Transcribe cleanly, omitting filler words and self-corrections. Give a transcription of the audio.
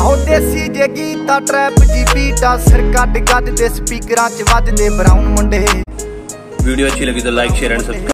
हो देसी जे गीता ट्रैप जी बीटा सिर कट गज दे स्पीकरां च वजदे ब्राउन मुंडे। वीडियो अच्छी लगी तो लाइक शेयर एंड सब्सक्राइब।